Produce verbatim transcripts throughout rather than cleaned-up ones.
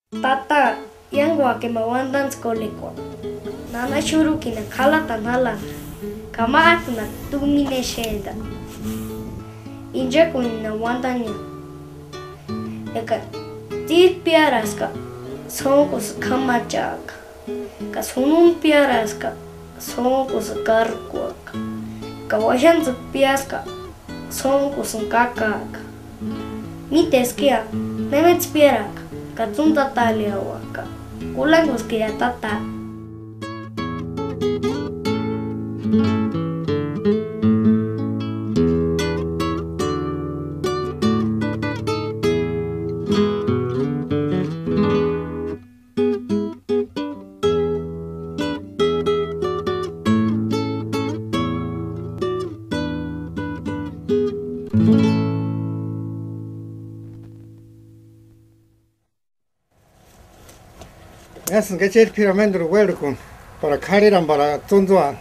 Tata yang gua ke mawandan sekolah nana shuru kina khala tanhala kama akna tumine sheda inja kunina wandanya eka tit piaras ka sonkos kamachak ka sunun piaras ka sonkos karkuak ka washan pias ka sonkos kakak mites kia nemets piarak Katsun tata liawaka. Kulang kaya tata. Es que el piramendo huerco para cargar para tonduan.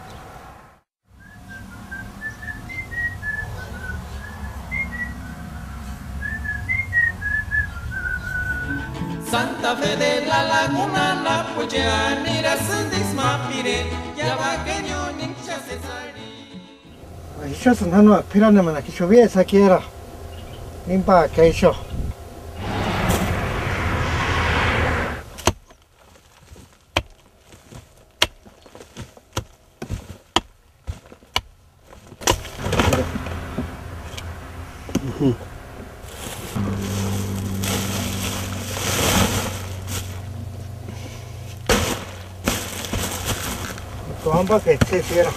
Santa Fe de la Laguna, la Puya, Nira Sandis Mapire, Yabaqueño, Nincha Cesari. Eso es una pirámide que yo vi esa que era. Limpa que eso. Ambas que se hiciera.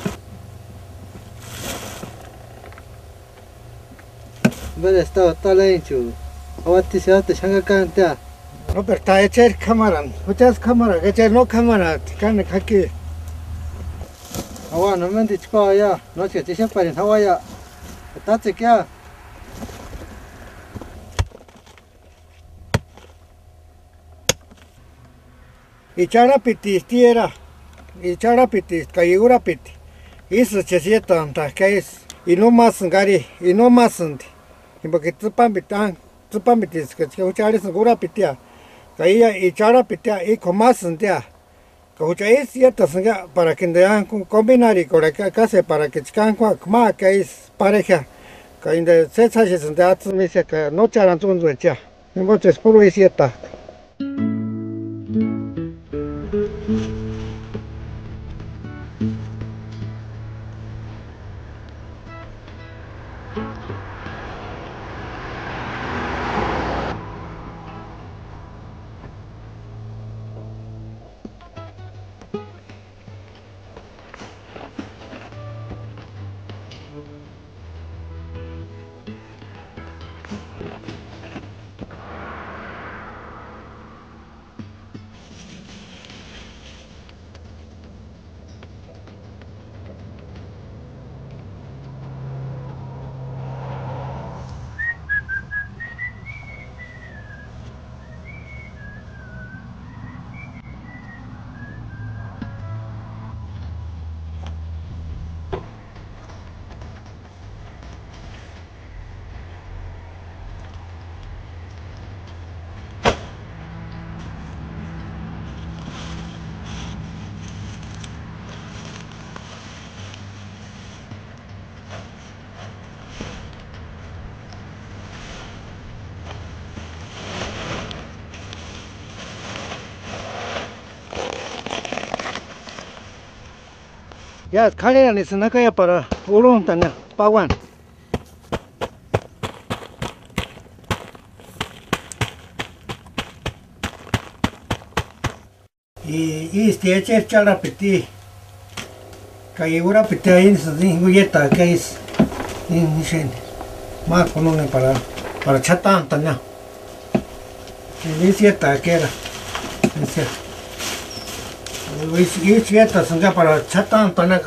Bueno, estaba tal hecho. Ahora te se hace changa canta. No, pero está hecha el cámara. Muchas cámaras, que hecha no cámara, tican aquí. Ahora no me han dicho allá. No sé, te se paren allá. Está chequeado. Y chara piti tierra. Y chara piti, cayura piti. Eso se sienta anta que es. Y no más gari, y no más ante. Y porque tú pambitan, tú pambitis que se chara segura pitia. Caía y chara pitia y con más ante. Que es cierta para que dejan combinar y con la casa para que chican como que es pareja. Que en se sabe se da tu dice que no charan tu ya. Entonces por es cierta. Ya, calera ni se naca ya para ulun tanya, pawan. Y y este eche chala piti. Cayura piti ahí se dinguyeta que es ni ni shen. Más con una para para chatan tanya. Y cierta que era. Dice. Y cierta son ya para chatan tanya.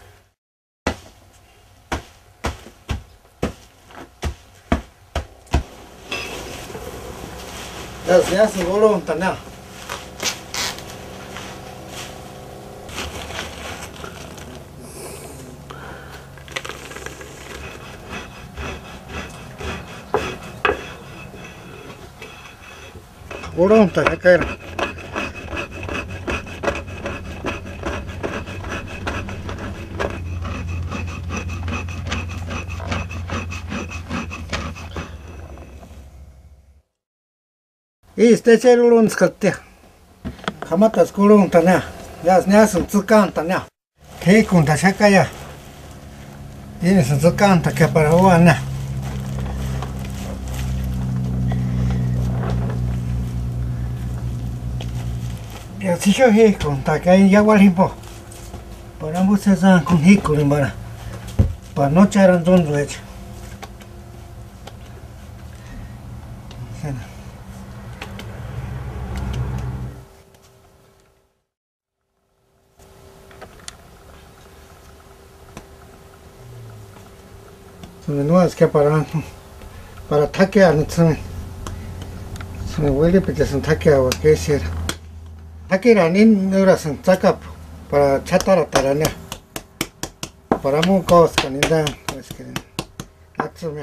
Ya ya se voló tanya. Uronta ya caer. Y este celulun skatte. Kamatas kurun tanya. Ya nyasum tsukan tanya. Kei kun ta shakaya. Ini tsukan ta ke para wana. Ya si yo he kun ta kai ya walimpo. Para mucha san kun hikurin bara. Para no charan don leche. No es que para para taquear no se me huele porque se taquea o qué ser taquear ni no era se taca para chatar a tarana para mu cos que ni da es que atsume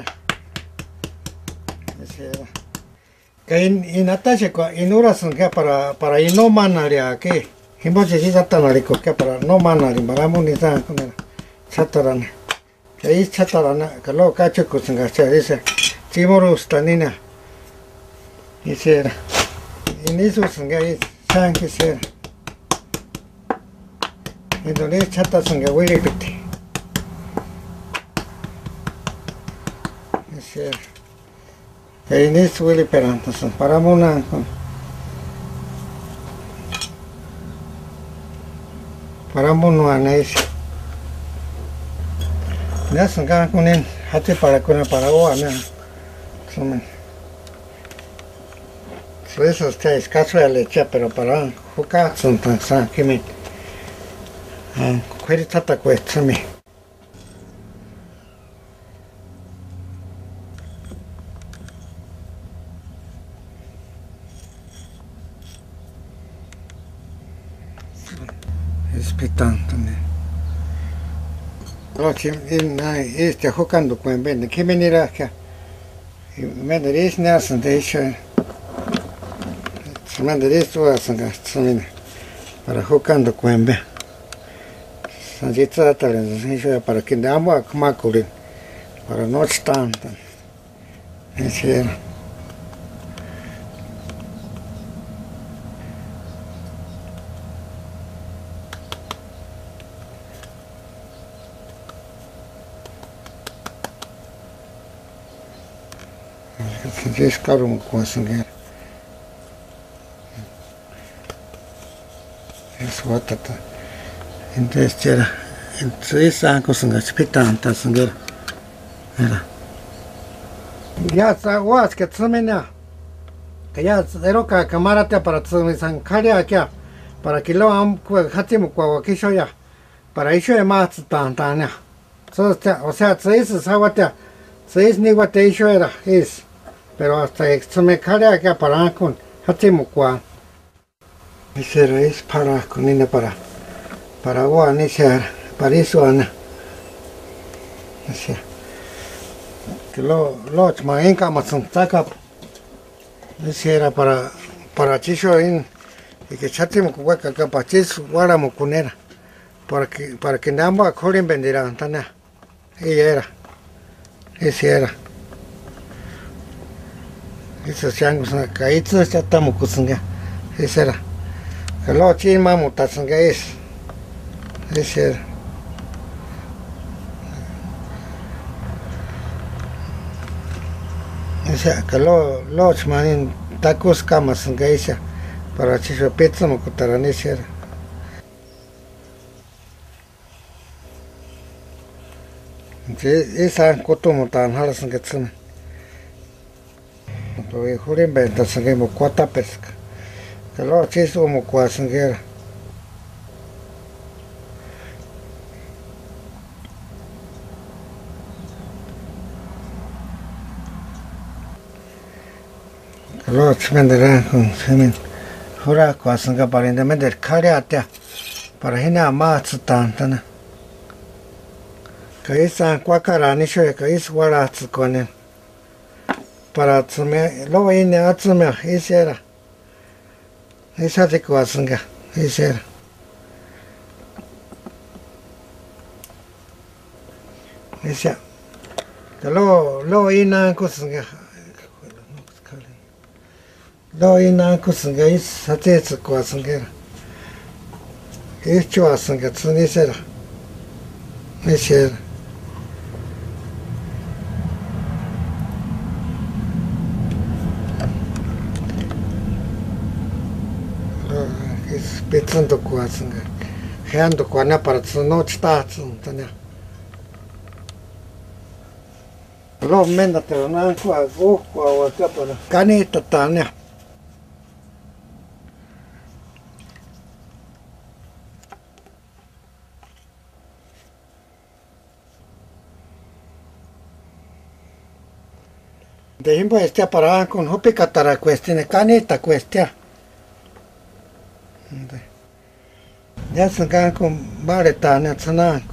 es era que en en atache co en hora se que para para y no manaria que himboche si satana rico que para no manari para mu ni da con chatarana ahí chatarana, que luego cacho que se engancha, dice, chimoro stanina, dice, en eso se engancha, saben que sea, entonces chata se engancha, huele pete, dice, en eso huele pero entonces, paramos una, paramos una anais. Ya se encarga con él, hate para con el paraguas, ¿no? Son eso está escaso de leche, pero para jugar son tan san que me ah, quiere tata cuesta me. Es pitante, ¿no? Oggi este jugando con Ben, que venirá acá. Me diréis nada de eso. Se me diréis tú a San Gastón para jugando con Ben. San Gita tal para que damos a Macurin para no estar. Es era. Es caro un conseguir. Es watata. Entonces era. Entonces esa cosa que se pita antes de era. Ya sa was que tsamena. Que ya cero ka camarate para tsumi san karia aquí para que lo am hacemos kwa que yo ya para eso es más tan tan ya. O sea, eso es agua. Es ni guate eso era es. Pero hasta se me cae que para con hacemos cuá ese es para con niña para para agua ni ser para eso ana así que lo lo más en cama son saca ese era para para chicho en y que hacemos cuá que para chicho guardamos con era para que para que nada corren venderán tan y era ese era. Eso se han usado, que ahí todo está tan mucusanga. Ese era. Que lo ching mamu tasanga es. Ese era. Ese que lo lo chmanin tacos camas sanga ese. Para chicho pizza mucutaran ese era. Esa cotomo tan halas sanga tsuna. Tôi khối bên ta sang cái một quạt táp pesca, cái lo chế số một quạt sang cái, cái lo chế bên đó cũng chế bên, hồi ra quạt sang cái bảo in bên đó khai ra thế, bảo hình như mà chỉ tan thế này, cái sang quạt cái ra này chơi cái quạt ra chỉ còn này. Para tsumé, lo ine atsumé, ese era. esa de cuasunga, esa. esa. lo lo ina kusunga. lo ina kusunga is sate tsu kuasunga. es chuasunga tsuni sera. esa. Pensando coisa, reando com a para não está, entendeu? Logo menos até não com a voz com a outra para caneta tá, né? Dehimbo este para com hopi catara questione caneta questa. Ya sangan con baretana tsananko.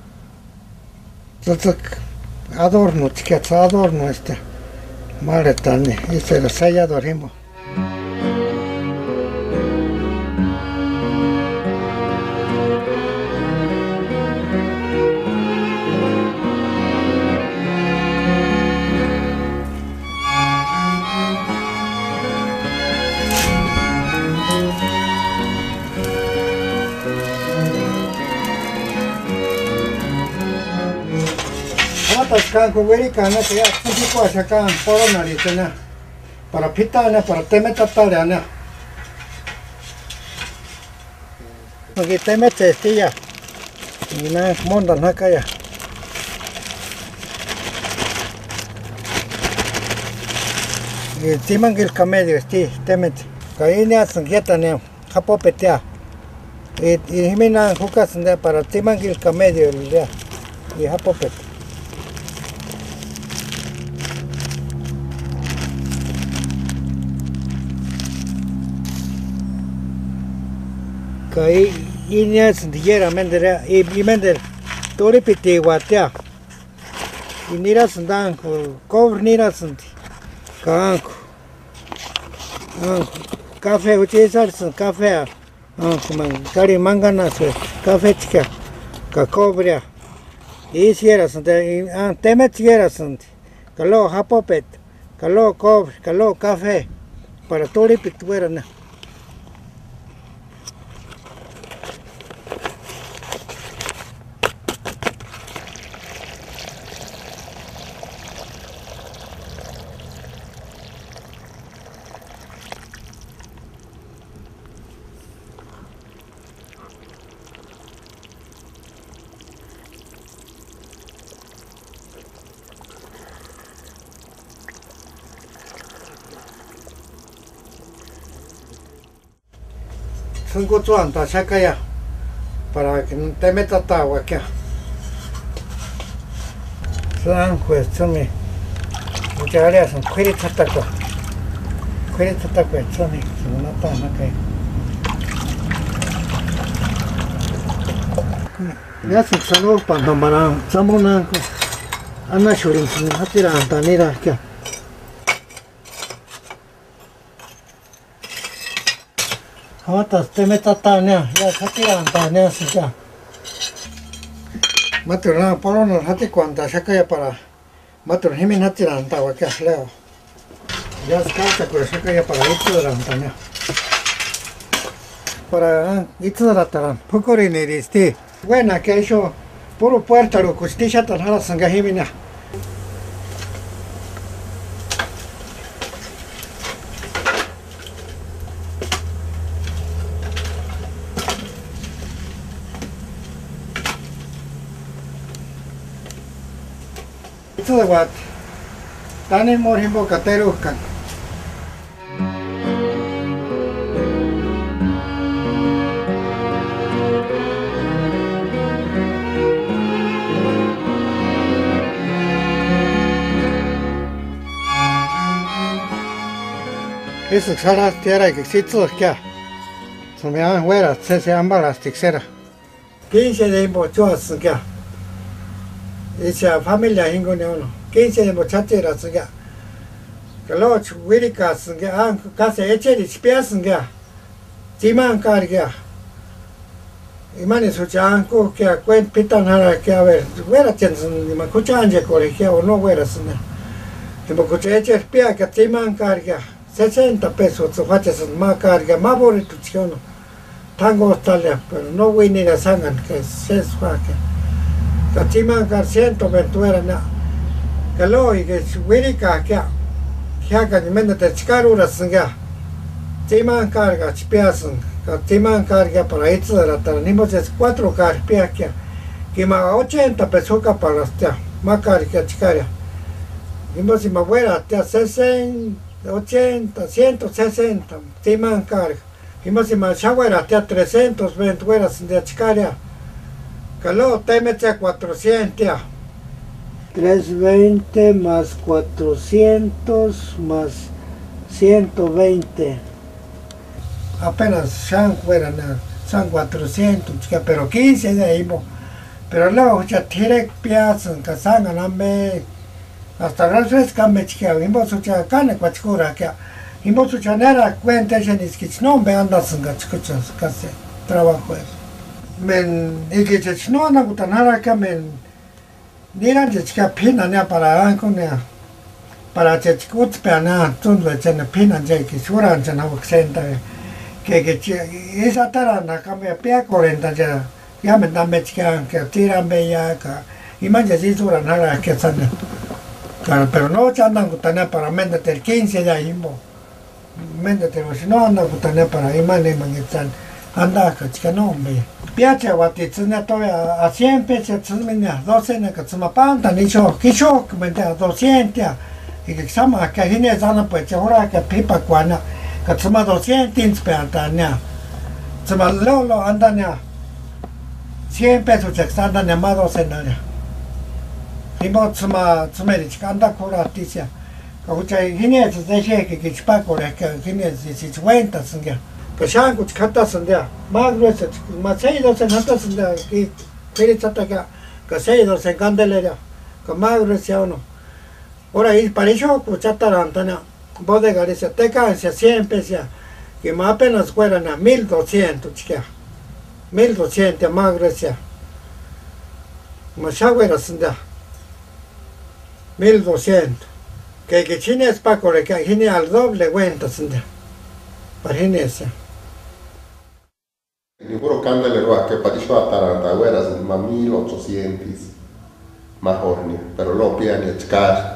Tsatsuk adorno, chiquets adorno este. Baretane, este lo sai adorimo. Kan con americana que ya un poco acá por una lista para pitana para temer tatariana porque temer testilla y na mondan acá ya y timan el camello este temet caí ni hacen quieta ni japo petea y y mina jucas para timan el camello ya y japo petea Kai ini sendiri mendera, ini mender, tori piti watia. Ini ras sendang, kau ni ras sendi, kangku, kafe uci sar sen kafe, kumang kari mangana se kafe cika, kakau beria. Ini sihara sendi, temet sihara sendi. Kalau hapopet, kalau kau, kalau kafe, para tori piti berana. Tengo tuanta saca ya para que no te meta agua aquí. Son pues son mi muchas áreas son quiere tataco. Quiere tataco son mi no tan acá. Ya se sanó para nombrar samona ana shurin sin hatira antanira aquí. Ahora te metas tania, ya saquean tania ya. Maturana por uno hati cuanta saca ya para matur himin hati ranta wa que leo. Ya saca que saca ya para esto de ranta. Para esto de ranta, poco ni este. Bueno, que eso puro puerta lo costilla tan hala sanga himina. Esto de what? Tan en morhimbo catero can. Eso sara tierra que existe ya. Se me han fuera, se se han balas tixera. quince de impochuas ya. Esa familia ingo ne uno. quince de muchachas ya. Que lo chuirica ya, casi eche de spias ya. Timan carga. Imani suchanko que a cuen pitan hara que a ver, fuera chensen, ni me escuchan ya colegio o no fuera sene. Y me escuché echer pia que timan carga, sesenta pesos, su fachas más carga, más bonito chino. Tango Australia, pero no voy ni a sangan, que es faque. Que timan car ciento ventuera na. Que lo y que suirica que que haga ni menda te chicarura singa. Timan carga, chipiasan. Timan carga para eso de la tarde, es cuatro cargas que que más ochenta pesos para hasta más carga chicara. Dimos si me fuera hasta sesenta, ochenta, ciento sesenta, timan carga. Dimos si me fuera hasta trescientos veinte fueras de chicara. Que luego te metes a cuatrocientos. trescientos veinte más cuatrocientos más ciento veinte. Apenas san fueran san cuatrocientos, pero quince de ahí, pero luego ya tiré piazas, que san ganame, hasta las veces que me chiqueo, y vos ya carne cuachcura, que y vos ya nada cuenta, ya ni que no me andas en gachuchas, casi trabajo es. Men, y que ya no anda con nada que men, ni la chica pina ne para anconia, para que chicos pena, tunlo ya ne pina ya que suran ya no exenta. Que que esa tarana cambia pia cuarenta ya ya me dan mechican que tiran bella que y más ya si dura nada que sana pero no ya andan con tana para méndete el quince ya imbo méndete si no andan con tana para y más ni mangitan anda que chica no me piache guati tsina todavía a cien pesos tsina doce ne que tsuma panta ni cho que cho que me da doscientos y que sama que hine zana pues ahora que pipa cuana que tsuma doscientos peantaña, tsuma lolo andaña, cien pesos que andaña más docenaña. Y mo tsuma tsumeri chica anda curaticia, que mucha gente se deje que que chipa corre que gente se se cuenta singa, que shango chata singa, más grueso, más seis docenas singa que quiere chata que que seis docenas candelera, que más grueso uno. Ahora y para eso pues chata la antaña. Bodega dice, te cansa cien pesos, que más apenas fueran a mil doscientos, chica. Mil doscientos, más gracias. Más agüera sinda. Mil doscientos. Que que chine es para correr, que chine al doble cuenta sinda. Para chine ese. Ni puro candelero que para eso ataranta, güeras más mil ochocientos, más horny, pero lo piani echcar.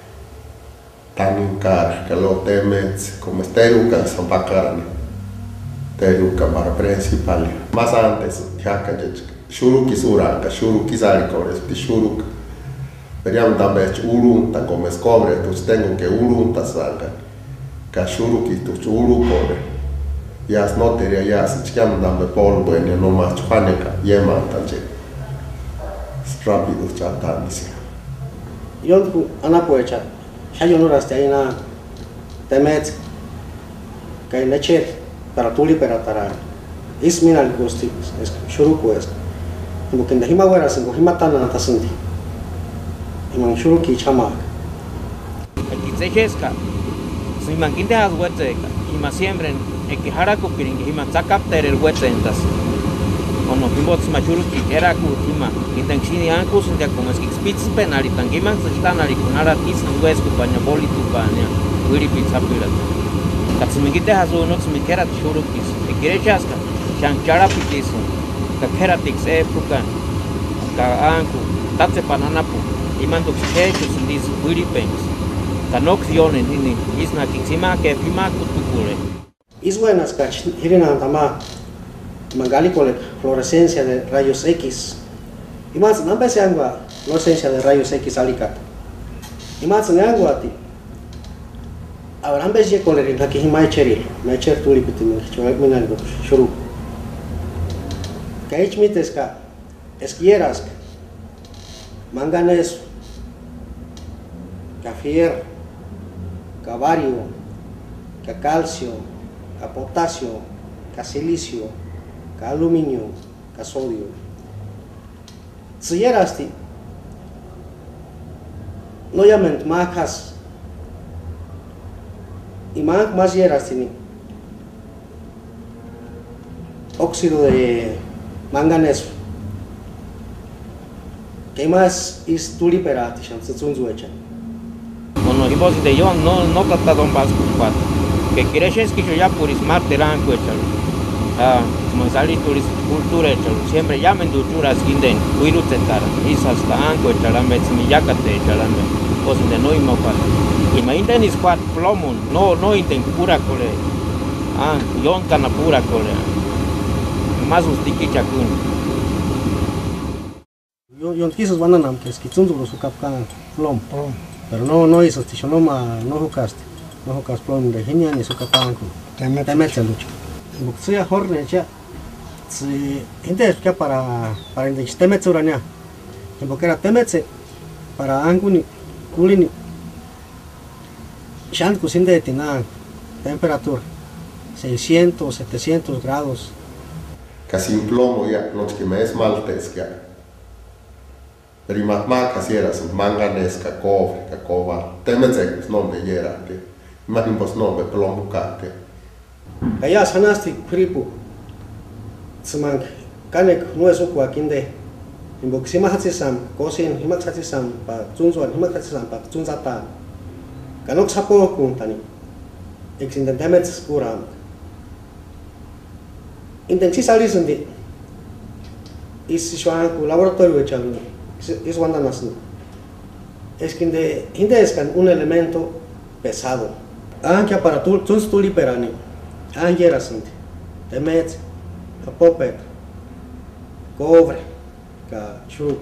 Tan car que lo temets como esteruca son bacarne teruca para principal más antes ya que shuruki sura que shuruki zaricores de shuruk verían también urunta como es cobre pues tengo que urunta salga que shuruki tu churukore ya es no te ya se chican dame polvo en no más chuaneca yema tache rápido chata misia yo ana poecha hay unos que hay una temet que hay leche para tuli para tarar es mina el gusti es shuru pues como que ndahima wera sin kohima tana tasanti imang shuru ki chama aquí se jesca si manginte has hueteca y más siempre en que hara copirin que hima zakapter el huetentas o no himbots machuru ki era kutima y tan chini ankus ya como es que spitz penali tan giman se están ali con ara tis en hues que paña boli tu paña wiri pizza pila katsmingite hazo no tsmikera shuru kis e gerechaska chan chara pitis ka keratix e pukan ka anku tatse pananapu imando que que sin dis wiri pens kanoksionen ni isna kitsima que pima kutukure es buenas cach hirina tama Mangali con la fluorescencia de rayos X. Y más, no empecé a fluorescencia de rayos X alicat. Y más, no hago a ti. Ahora empecé con el que me echeril, me echer tu lipitimir, chueco me algo, shuru. Que es mi tesca, esquieras, manganeso, fierro, bario, calcio, potasio, silicio. Aluminio, sodio. Si eras no llamen macas y más más eras ni óxido de manganeso. ¿Qué más es tuliperati, shan se tsunzuecha? Bueno, y vos de yo no no trata don vas con cuatro. Que quieres es que yo ya por ismar terán cuéchalo. Ah, como sali turis cultura echalo. Siempre llamen duchuras quinden, cuiru tetara. Isas taan cuéchalambe, si ya cate chalambe. Vos de no imo cuatro. Y me inten is cuatro plomon, no no inten pura cole. Ah, yon cana pura cole. Más ustiki chacun. Yo yo quiso banana que es que tsunzulo su capcan plom. Pero no no hizo ticho no ma no jugaste. No jugaste plom de genial ni su capan. Temet. Temet se lucha. Buksuya horne ya. Si inte que para para el temet surania. En boquera temet para anguni kulini. Shan cocina de tina temperatura seiscientos, setecientos grados. Casi un plomo ya, no es que me esmaltes ya. Pero más más casi era su manganesca, cobre, coba. Temetsex no me yera, que más impos no me plomo cate. Allá sanasti kripu. Semang kanek no es un cuaquinde. En boxima hatsisam, cosin, himak hatsisam, pa zunzuan, himak hatsisam, pa zunzata. Kanok sapo kuntani. Exinden temets kuram. Intensi salis ndi. Is shuan ku laboratorio echalo. Es wanda nasu. Es que de hinde es un elemento pesado. Anche para tu tuns tuliperani. Angera sinti. Temets, apopet, cobre, ka shuruk.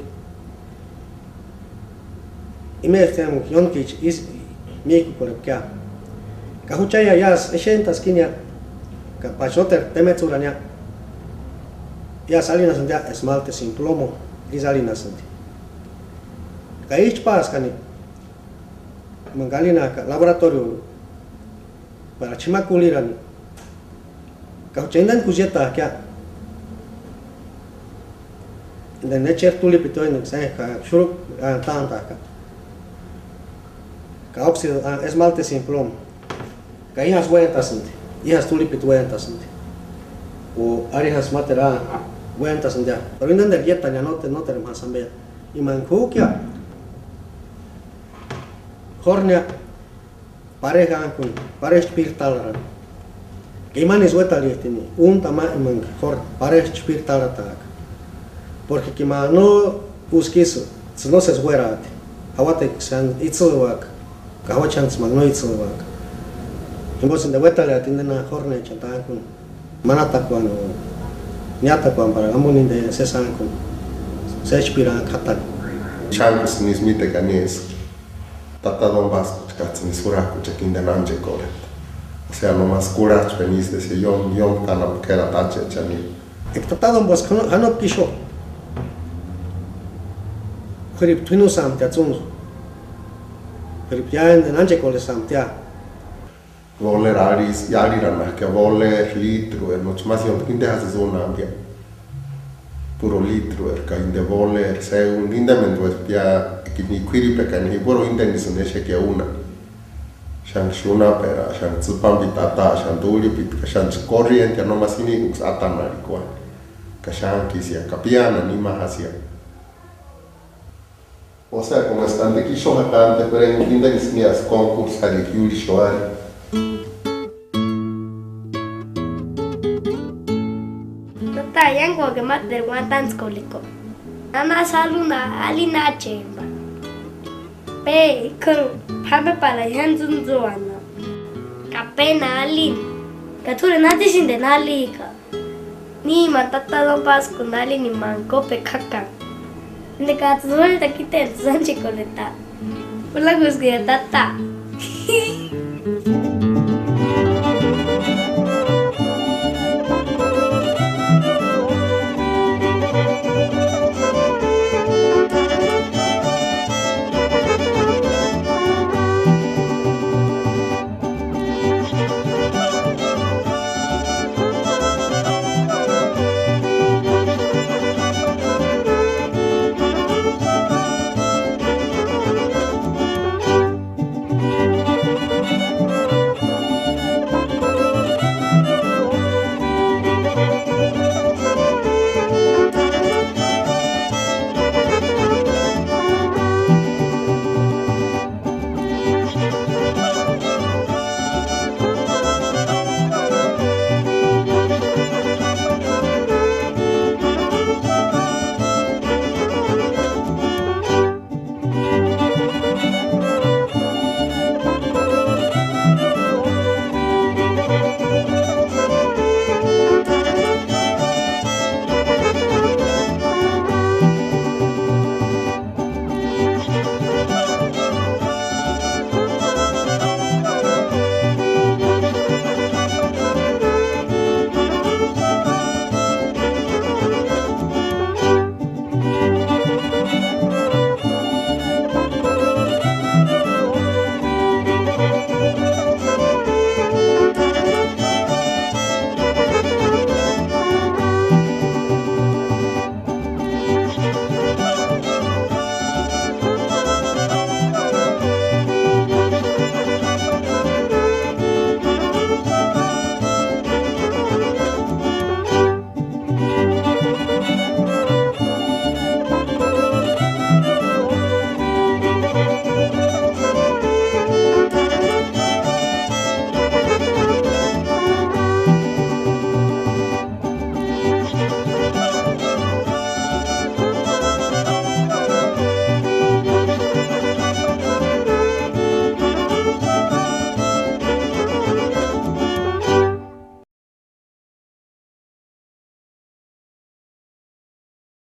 Y me decían yonkich is miku por acá. Kahuchaya yas eshentas kinya ka pachoter temets urania. Ya salinas ya esmalte sin plomo, y salinas sinti. Kaich pas kani mangalina laboratorio para chimakuliran. Kauchendan kujeta kya. The nature tulipito in the ka shuruk tanta ka. Ka óxido esmalte sin plomo. Ka ihas vueltas sinti. Ihas tulipit vueltas sinti. O arihas matera vueltas sinti. Pero indan der dieta ya no te no te más ambea. Y mankukia Hornia pareja con pareja spiritual. Que manis vuelta lietini un tama imang hor pareja spiritual attack. Porque que mano uskis no se esguera. Awate san itzulwak. Kawachans magno itzulwak. Himos en de vuelta le atienden a hornia chantan con manata con niata con para amunin de sesan con se inspira katan. Chancos nis mite canis. Tata don vasco katsin suraku chekin anje kolet. O sea, no más curach penis de si yon yon kana kera tache chani. Ek tata don vasco hanop kisho. Khirip twinu sam tia tsunzu. Khirip yan anje kolet sam tia. Voler aris yaliran que voler litro er much más yon kinde has zona ambia. Puro litro er ka inde voler se un indemento er pia que ni quiri perché ni puro intendi se ne che una shan shuna pera shan tsupam bitata shan duli pit shan corriente no masini ux atana rikwa ka shan kisia capiana ni mahasia. O sea, como están de kisho hatante pero en intendi se nias concurs ali yuli shoari. Tata yang ko ke mat der guantan skoliko. Ana saluna alina chemba. Pe kuru habe para hanzun zoana. Kapena alin. Kature nati sin de nalika. Ni matata don pas con ali ni manco pe kaka. Ne katsuel ta kite sanche koleta. Pula gusgia tata.